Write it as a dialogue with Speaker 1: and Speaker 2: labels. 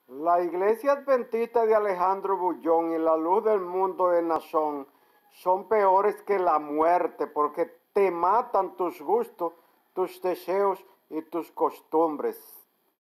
Speaker 1: La Iglesia Adventista de Alejandro Bullón y la Luz del Mundo de Nazón son peores que la muerte porque te matan tus gustos, tus deseos y tus costumbres.